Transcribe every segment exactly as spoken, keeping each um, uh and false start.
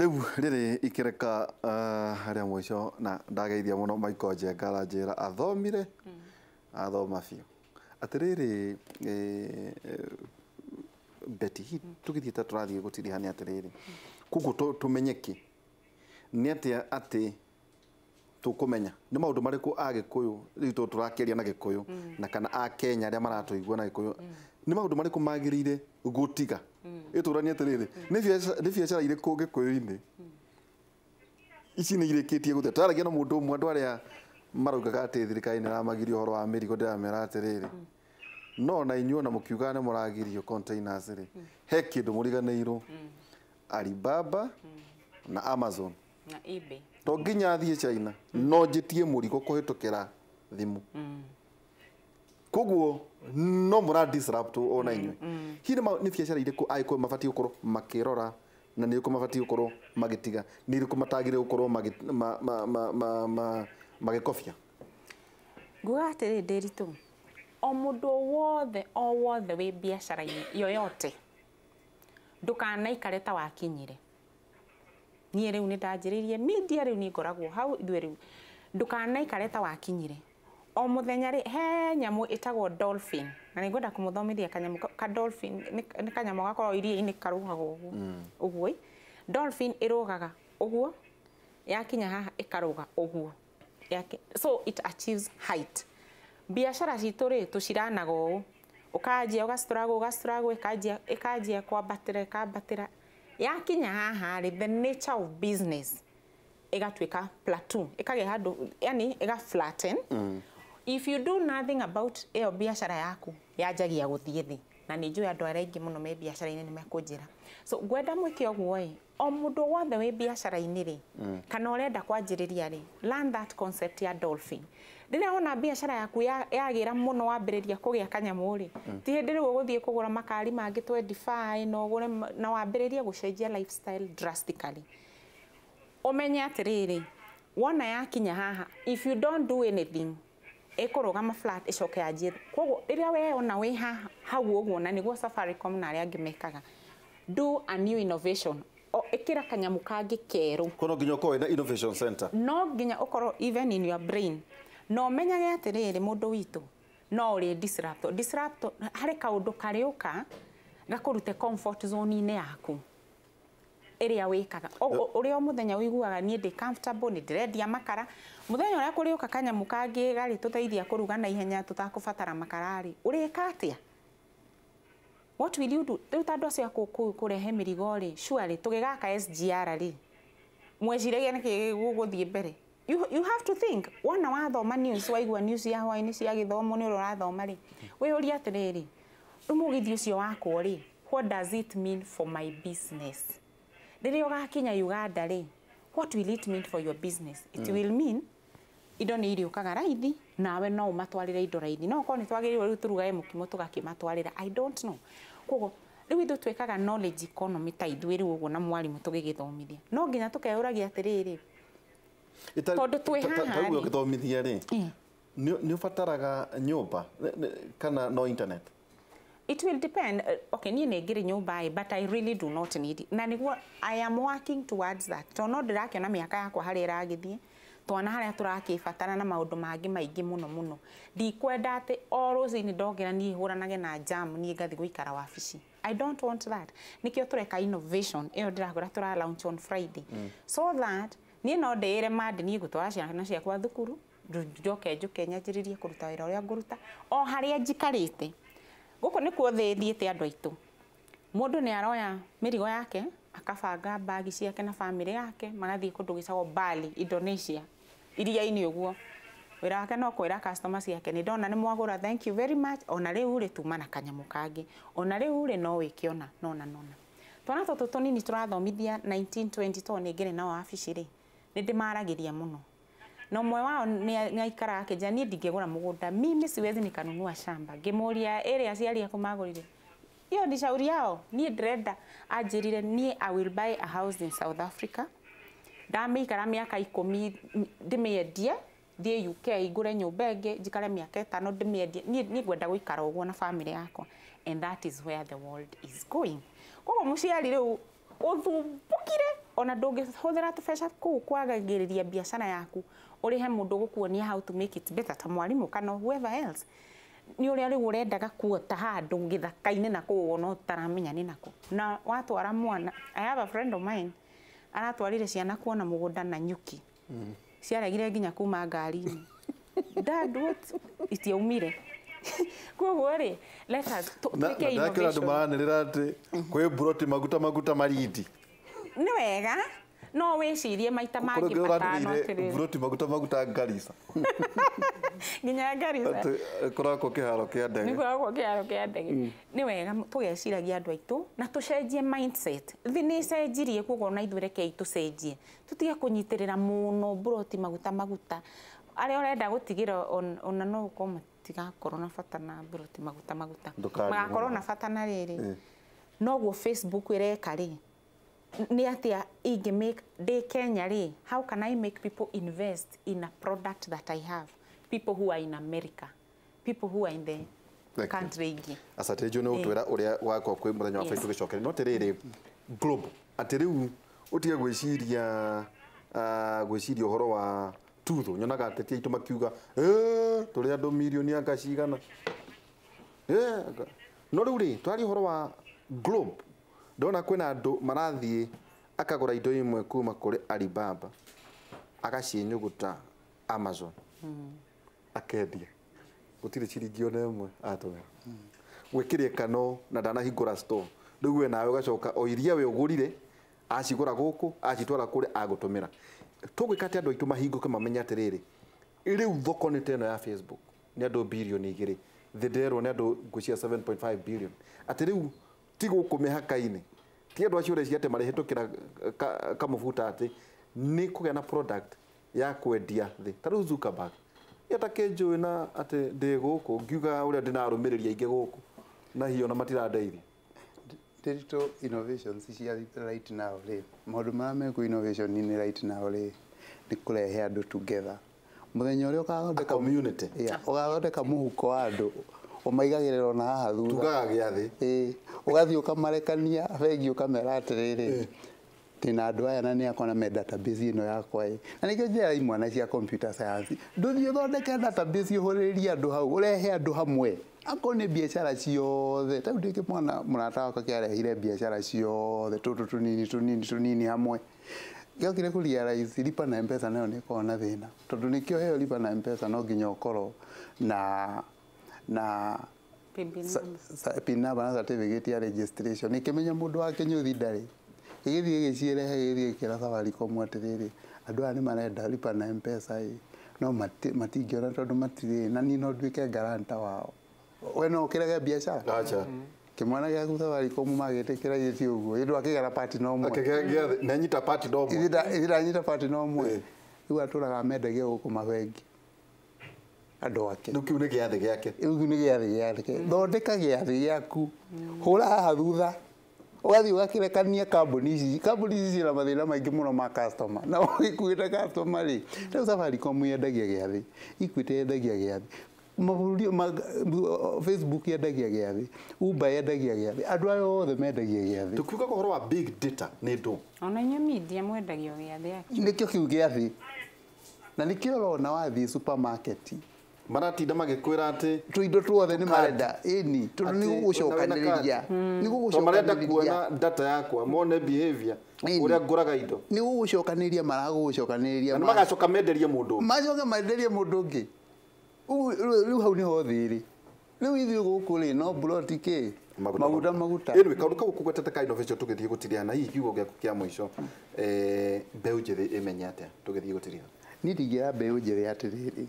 Riu riri ikireka haria mwisho na ndageithia muno Michael Njenga njira athomire athoma biu atiriri Betty tugithiete turathie gutirihania atiriri kugu tumenyeki ni atia ati tukumenya ni maundu mariku agikuyu ritu turakeria na gikuyu na kana a Kenya aria maratuigua na gikuyu ni maundu mariku magirire gutiga iturani atiriri ni biacara iriku gikuyu-ini ici ni irikitie guthe taragia na mundu umwe andu aria maraugaga ati thirikari ni ramagirio horo wa mirigo ndiramera atiriri no na inyuo na mukiuga ni muragirio containers ri he kindu muriganeiru Alibaba na Amazon na eBay to nginya thie China no njitie murigo kuhitukira thimu koguo no mura disrupt ona inyuo hi ni biacara iriku aiko mabati ukorwo makirora na ni uko mabati ukorwo magitiga ni iriku matagire ukorwo magikofia nguga atiri ndiritu o mundu wothe o wothe wi biacara-ini yoyote ndukanaikare ta wakinyire nie riu ni ndanjiririe media riu ni ngoragwo hau ithuĩ riu ndukanaikare ta wakinyire o muthenya ri he nyamu itagwo dolphin na ningwenda kumuthomithia kanyamu ka dolphin ni kanyamu gakorwo iria-ini karugaga uguo uguo dolphin irugaga uguo yakinya haha ikaruga uguo so it achieves height biashara citu ri tuciranaga uu ukajia ugastrago ugastrago ikajia ikajia kwambatira ikambatira yakinya haha ri the nature of business igatwika plateau ikage handu yani iga flatten mm. If you do nothing about iyo biashara yaku yajagia guthie thi na ni njui andu aria ingi muno me biashara-ini ni mekunjira so gwenda mwike oguo i o mundu wothe wi biashara-ini ri mm. kana urenda kwanjiriria ri learn that concept ya dolphin riria ona biashara yaku yagira muno wambiriria kugia kanyamu ri mm. ti hindi riu guthie kugura makari mangi twenty-five no gure na wambiriria gucenjia lifestyle drastically umenye atiriri wona yakinya haha if you don't do anything ikurugama flat icoke yanjie koguo riria we ona wi haha hau uguo na niguo Safaricom na aria ngimekaga do a new innovation o ikira kanyamu kangi keru kono nginya ukorwo na innovation center no nginya ukorwo even in your brain no menyage atiriri mundu witu no uri disrupt disrupt hari kaundu kariuka gakurute comfort zone ine yaku area wikaga uri o muthenya wiguaga nie ndi comfortable ni ndirendia makara muthenya uria kuriuka kanyamu kangi gari tuteithia kuruga na ihenya tutakubatara makarari urika atia what will you do riu tandu acio kurehe mirigo ri surely tugigaka S G R ri mweciragia niki guguthie mbere you you have to think wana wathoma news waigua news ya hwaini cia githomo ni urathoma ri we uri atiriri umugithi ucio wako ri what does it mean for my business riria ugakinya Uganda ri what will it mean for your business it mm. will mean indo ni iri ukaga raithi nawe no umatwarire indo raithi no ko ni twagiriwe riu turugae mukimo tugakimatwarira I don't know kogo riu ithu twekaga knowledge economy ta ithuĩ riu uguo na mwarimu tugigithomithia no nginya tukeuragia atiriri tondu twi haha ri githomithia ri ni ufataraga nyumba kana no internet it will depend uh, okay ni ngiri nyumba but I really do not need it na niguo I am working towards that to no ndirakiona miaka yakwa hari iragithie twana haria turakibatara na maundu mangi maingi muno muno ndikwenda ati o ruci-ini ndongira ni huranage na jam ni ngathi guikara wabici I don't want that nikio tureka innovation iyo ndiragura tura launch on Friday mm. so that ni no ndeire mad ni gutwara ciana ciakwa thukuru njoke njuke nyanjiririe kuruta wira uria nguruta o haria njikarite guko ni kuo thi thiete andu aitu mundu ni aroya mirigo yake akabanga bagi ciake na family yake magathie kundu gicagwo Bali Indonesia iria-ini uguo wira wake no kwira customers yake ni ndona ni mwagura thank you very much ona riu ri tuma na kanyamu kangi ona riu ri no wikiona nona nona twana tutu tunini turathomithia nineteen twenty to ni ngire na wabici ri ni ndimaragiria muno no mwe wao ni aikara akija ni ndingegura mugunda mimi siwezi nikanunua shamba ngimuria area ciaria kumagurire iyo ni shauri yao ni ndrenda ajirire ni I will buy a house in South Africa ndamikara miaka ikumi ndimiendie thie U K igure nyumba ingi njikare miaka itano ndimiendie ni ni gwenda guikara uguo na family yakwa and that is where the world is going koguo muciari riu uthumbukire ona ndũngĩhũthĩra tũbeca kũu kwagagĩrĩria biacara yaku ũrĩhe mũndũ gũkuonia how to make it better ta mwarimũ kana whoever else nĩ ũrĩa rĩu ũrendaga kuota handũ gĩthaka-inĩ na kũu ona ũtaramenya nĩ nakũ na watwara mwana I have a friend of mine aratwarire ciana kuona mũgũnda na nyuki mm. ciaregire nginya kuma ngari-inĩ dad what itiaumire koguo rĩ let us tuĩke innovation andũ maranĩrĩra atĩ kwĩ buroti maguta maguta marindi nĩ wega no wĩcirie maita mangĩ matano atĩrĩrĩ buroti maguta maguta Garissa nginya Garissa korako kĩharo kĩa ndege nĩ korako kĩharo kĩa ndege nĩ wega tũgeciragia andũ aitũ na tũcenjie mindset thĩ nĩ cenjirie koguo na ithuĩ rekei tũcenjie tũtige kũnyitĩrĩra mũno buroti maguta maguta arĩa ũrenda gũtigĩra ona no ũkorwo matigakorwo na bata na buroti maguta maguta magakorwo na bata na rĩrĩ noguo Facebook ĩreka rĩ nĩ atĩa ingĩ make day Kenya rĩ how can I make people invest in a product that I have people who are in America people who are in the country ingĩ asante jo no twera ũrĩa wakwa kwĩ mũthenya wa Facebook gĩcokere no tĩrĩrĩ global atĩ rĩu ũtige gwĩciria gwĩciria ũhoro wa tuthu nyonaga ateti aitũ makiuga eh tũrĩ andũ milioni anga cigana eh no rĩu rĩ twari ũhoro wa globe ndona kwĩna andũ marathiĩ akagũra indo imwe kuma kũrĩ Alibaba agacinyuguta Amazon akendia gũtirĩ ciringi ona ĩmwe atũmĩra gwĩkĩria kano na ndanahingũra store rĩu we nawe ũgacoka o iria we ũgũrire acigũra gũkũ acitwara kũrĩ agũtũmĩra tũgwĩka atĩ andũ aitũ mahingũke mamenye atĩrĩrĩ rĩu thoko nĩ teno ya Facebook nĩ andũ bilioni igĩrĩ thĩ nderwo nĩ andũ ngũcia seven point five billion atĩ rĩu ti gũkũ mĩhaka-inĩ ti andũ acio ũreciria atĩ marĩhĩtũkĩra kamũbuta atĩ nĩ kũgĩa na product ya kwendia thĩ ta rĩu Zuckerberg yatakĩnjũĩ na atĩ ndĩ gũkũ ngiuga ũrĩa ndĩnarũmĩrĩria ingĩ gũkũ na hiyo na matirandeithia digital innovations cia right now rĩ maũndũ marĩa mekwo innovation ni right now rĩ nĩ kũrehe andũ together mũthenya ũrĩa ũkathondeka community ũgathondeka mũhuko wa andũ ũmaigagĩrĩra ona haha thutha tugaga gĩathĩ ĩ ũgathiĩ ũkamarekania bengi ũkamera atĩrĩrĩ tena andũ aya na nĩ akona me database ĩno yakwa ĩ na nĩkĩo njĩra imwe na cia computer science ndũthiĩ ũthondeke database ũhũrĩrie andũ hau ũrehe andũ hamwe ako nĩ biacara ciothe ta ndĩke mwana mũrata wakwa kĩarehire biacara ciothe tũtũ tũnini tũnini tũnini hamwe gĩokire kũ realize lipa na mpesa nayo nĩ ĩkoragwo na thĩna tondũ nĩkĩo heo lipa na mpesa no nginya ũkorwo na na pin number na certificate ya registration ikimenya mũndũ wa Kenya ndarĩ igithie gĩcirehe gĩthie kĩra Safaricom atĩrĩrĩ andũ aya nĩ marenda lipa na mpesa ĩ no matingĩona tondũ matirĩ na ni no nduĩke garanta wao we no ũkĩrege biacara acha kĩmwana gĩaku Safaricom magĩtĩkĩra gĩti ũguo ĩndũ akĩgera party no mwe akĩgera na nyita party no mwe ithira nyita party no mwe rĩu atũraga mendagia gũkũ mabengi andũ ake rĩu kiu nĩ gĩathĩ gĩake rĩu nĩ gĩathĩ gĩake thondeka gĩathĩ gĩaku hũra haha thutha ũgathiĩ ũgakĩrekania kambuni ici kambuni ici ciĩna mathĩna maingĩ mũno ma customer na ũgĩkuĩte customer rĩ rĩu Safaricom yendagia gĩathĩ Equity yendagia gĩathĩ mabũrũri Facebook yendagia gĩathĩ Uber yendagia gĩathĩ andũ aya othe mendagia gĩathĩ tukiuga ũhoro wa big data nĩ ndũ ona inyuĩ media mwendagio gĩathĩ nĩkĩo kiu gĩathĩ na nĩkĩo ũrona wathiĩ supermarket maratinda magĩkwĩra atĩ tũindo tuothe nĩ marenda ĩni tondũ nĩ gũgũcokanĩrĩria nĩ gũgũcokanĩrĩria marenda kuona data yakwa mone behavior ũrĩa ngũraga indo nĩ gũgũcokanĩrĩria maragũcokanĩrĩria na magacoka menderie mũndũ macoka menderie mũndũ ũngĩ rĩu hau nĩho thĩrĩ rĩu ithuĩ gũkũ rĩ no buroti kĩ maguta maguta ĩnĩ kaũndũ kau kũgwetete ka innovation tũgĩthiĩ gũtiriana hihi kiugo gĩaku kĩa mũico eh mbeũ njĩthĩ ĩmenye atĩa tũgĩthiĩ gũtiriana niĩ ndingĩra mbeũ njĩthĩ atĩrĩrĩ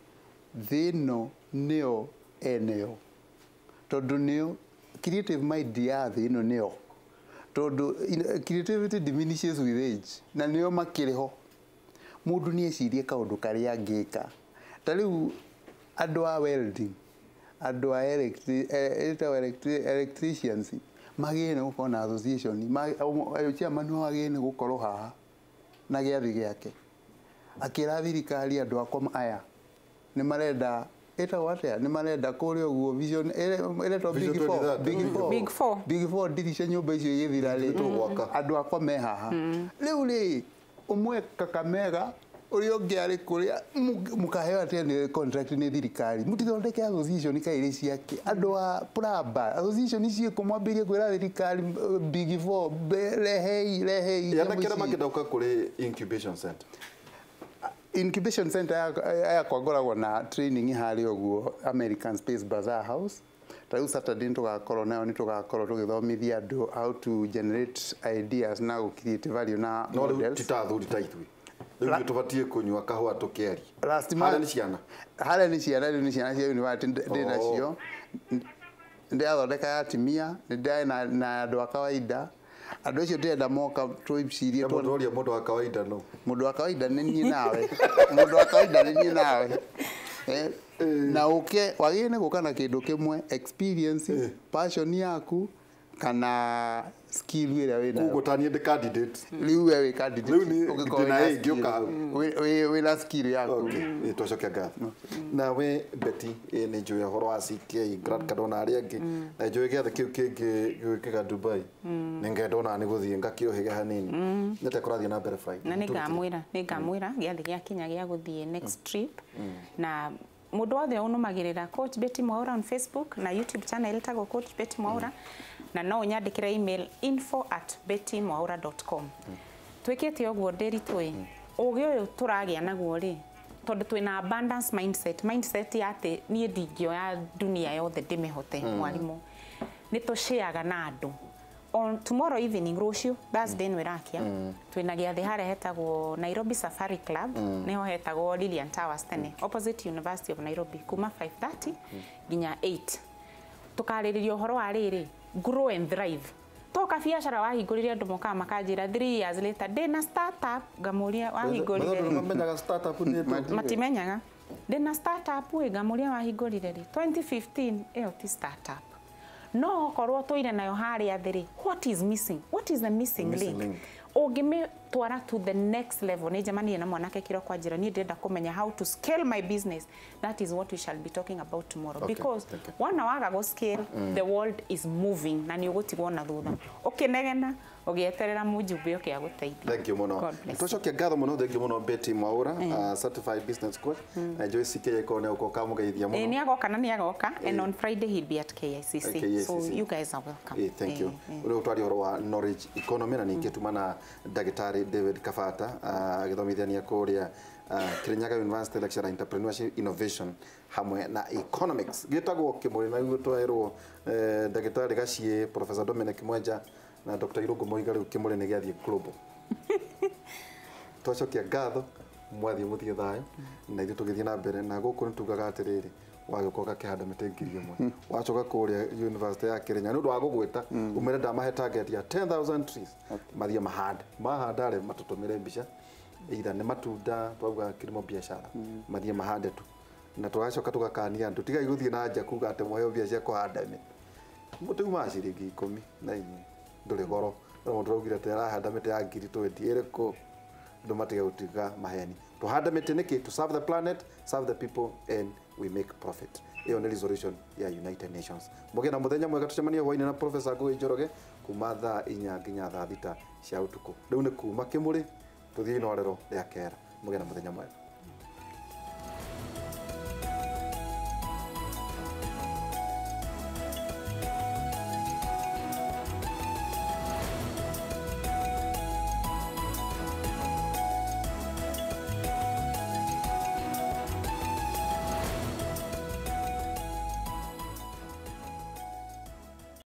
thĩno nĩyo eneo tondũ nĩyo creative mind ya thĩ ĩno nĩyo tondũ creativity diminishes with age na nĩyo makĩrĩho mũndũ nĩ ecirie kaũndũ karĩa angĩka ta rĩu andũ a welding andũ a electricians magĩe nĩ gũkorwo na association chairman wagĩe nĩ gũkorwo haha na gĩathĩ gĩake akĩra thirikari andũ akwa aya nĩ marenda eta wate ni marenda kuri uguo vision ile to big four big four big four big four dirisha nyumba icio igithira ri andu akwa me haha riu ri umwe Kakamega uri ungi ari kuria mukaheo ati ni contract ni thirikari mutithondeke association kairi ciake andu a plumber association ici kumwambirie kwira thirikari big four rehei rehei yana kira makidauka kuri incubation center incubation center ya kwagoragwo na training hari oguo American Space Bazaar House tau Saturday tugakorwo nayo ni tugakorwo tugithomithia andu how to generate ideas na create value na models titathuri taithwi Ndio tuvatie kunywa kahwa tukeri. Last month. Hale ni ciana. Hale ni ciana, ni ciana cia university ndina cio. Ndiathondeka ya timia, ndai na na andu a kawaida. Andu acio ndenda moka twicirie tu. Mundu wa mundu wa kawaida no. Mundu wa kawaida ni ni nawe. Mundu wa kawaida ni ni nawe. Eh na uke wagine gukana kindu kimwe experience, passion yaku kana skill wira wina kugutania the candidate riu we candidate ukikona ngioka we we la skill yako okay twacokia gatho na we Betty ni njui horo wa C T A grad kadona ari angi na njui giathe kiu kingi gwikiga Dubai ningedona ni guthie ngakio higa hanini nete kurathia na mbere Friday na ningamwira ningamwira giathi gia kinya gia guthie next trip na mundu wothe unumagirira coach Betty Mwaura on Facebook na YouTube channel tago coach Betty Mwaura na no nyandikira email info at betty mwaura dot com twikite oguo nderitwe ugi uyu turagia naguo ri tondu twina abundance mindset mindset ya ati nie ndingio ya dunia yothe ndimehote mwalimu ni tushiaga na andu on tomorrow evening rucio Thursday mm. nwirakia mm. twina giathi hare hetagwo Nairobi Safari Club mm. neho hetagwo Lilian Towers tene opposite University of Nairobi kuma five thirty ginya eight tukariririo horo wa riri grow and thrive toka biashara wahingurire andu moka makanjira three years later ndina startup ngamuria wahingurire menyaga startup ni matimenyaga ndina startup we ngamuria wahingurire twenty fifteen eyo ti startup no korwo toire nayo hari athiri what is missing what is the missing, missing link, link. Ogime twara to the next level ni jamani na mwanake kiro kwa jira ni ndenda kumenya how to scale my business that is what we shall be talking about tomorrow okay, because wana waga go scale mm. the world is moving na ni ugutigwo na thutha ukinegena ogieterera mujumbe oke aguteithia thank you muno tucokia ngatho muno thank you muno Betty Mwaura mm. uh, certified business coach mm. na Joyce K ko ne ukoka mugeithia muno eh ni agoka na ni agoka and on Friday he'll be at K I C C, K I C C. So you guys are welcome eh thank you ule utwari horo wa knowledge economy na ningetumana Dagitari David Kafata agithomithania kuria Kirinyaga University lecturer entrepreneurship innovation hamwe na economics gitagwo kimuri na gutwairwo Dagitari Gacie Professor Dominic Mwenja na Doctor Irungu Moiga riu kimuri ni giathie global twacokia ngatho mwathie muthie thayo na ithu tugithie na mbere na guku nitugaga atiriri wagikoka kihanda mitengiri imwe wacoka kuria University ya Kenya nundu wa gugwita umere ndamahe target ya ten thousand trees mathie mahanda mahanda re matutumire mbica ira ni matunda twauga kilimo biashara mathie mahande tu na twacoka tugakania andu tiga iguthie na nja kuga ate moyo biashara kuhanda ni mutu maciringi ikumi na inye nduri goro no mundu augire ati arahanda miti ya ngiri twenty iriko ndu matiga gutiga maheni tuhanda miti niki to serve the planet serve the people and we make profit iyo ni resolution ya United Nations muge na muthenya mwega tucemania hwaini na Professor Ngui Njoroge kuma thaa inya nginya thaa thita cia utuku riu ni kuma kimuri tuthii norero ria kera muge na muthenya mwega